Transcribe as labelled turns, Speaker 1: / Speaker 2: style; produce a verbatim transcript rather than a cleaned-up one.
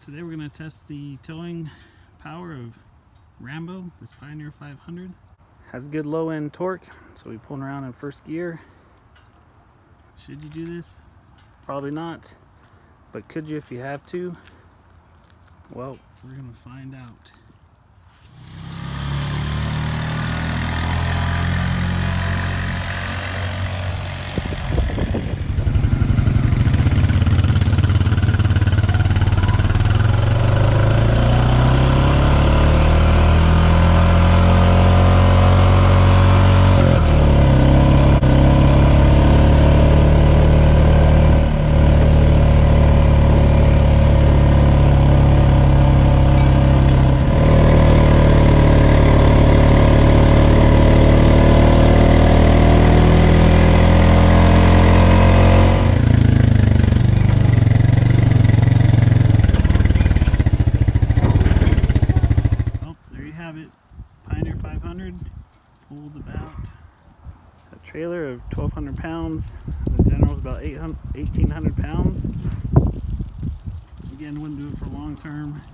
Speaker 1: Today we're going to test the towing power of Rambo, this Pioneer five hundred. Has good low end torque, so we pulling around in first gear. Should you do this? Probably not, but could you if you have to? Well, we're going to find out. Pioneer five hundred pulled about a trailer of twelve hundred pounds. The General's about eighteen hundred pounds. Again, wouldn't do it for long term.